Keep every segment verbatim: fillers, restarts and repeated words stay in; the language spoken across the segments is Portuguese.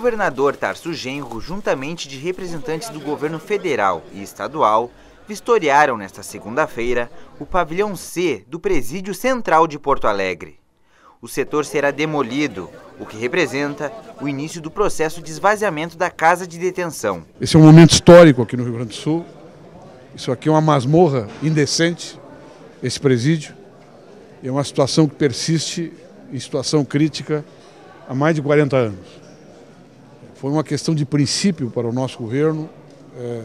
governador Tarso Genro, juntamente de representantes do governo federal e estadual, vistoriaram nesta segunda-feira o pavilhão C do Presídio Central de Porto Alegre. O setor será demolido, o que representa o início do processo de esvaziamento da casa de detenção. Esse é um momento histórico aqui no Rio Grande do Sul. Isso aqui é uma masmorra indecente, esse presídio. É uma situação que persiste em situação crítica há mais de quarenta anos. Foi uma questão de princípio para o nosso governo é,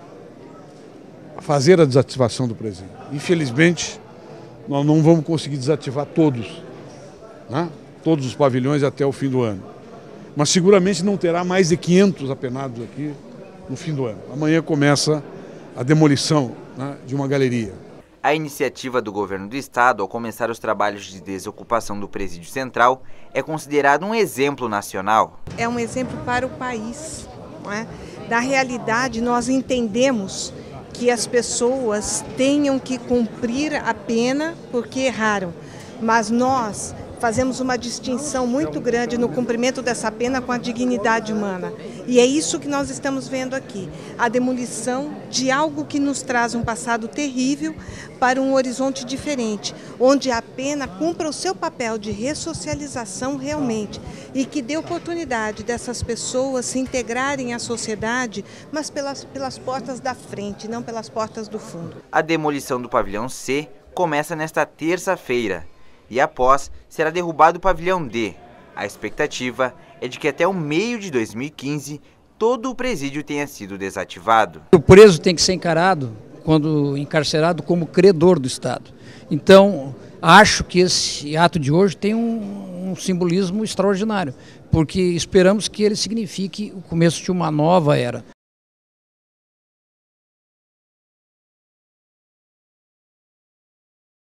fazer a desativação do presídio. Infelizmente, nós não vamos conseguir desativar todos, né? Todos os pavilhões até o fim do ano. Mas seguramente não terá mais de quinhentos apenados aqui no fim do ano. Amanhã começa a demolição, né, de uma galeria. A iniciativa do governo do estado ao começar os trabalhos de desocupação do Presídio Central é considerado um exemplo nacional. É um exemplo para o país, não é? Na realidade, nós entendemos que as pessoas tenham que cumprir a pena porque erraram, mas nós fazemos uma distinção muito grande no cumprimento dessa pena com a dignidade humana. E é isso que nós estamos vendo aqui, a demolição de algo que nos traz um passado terrível para um horizonte diferente, onde a pena cumpra o seu papel de ressocialização realmente e que dê oportunidade dessas pessoas se integrarem à sociedade, mas pelas, pelas portas da frente, não pelas portas do fundo. A demolição do pavilhão C começa nesta terça-feira. E após, será derrubado o pavilhão D. A expectativa é de que até o meio de dois mil e quinze, todo o presídio tenha sido desativado. O preso tem que ser encarado, quando encarcerado, como credor do Estado. Então, acho que esse ato de hoje tem um, um simbolismo extraordinário, porque esperamos que ele signifique o começo de uma nova era.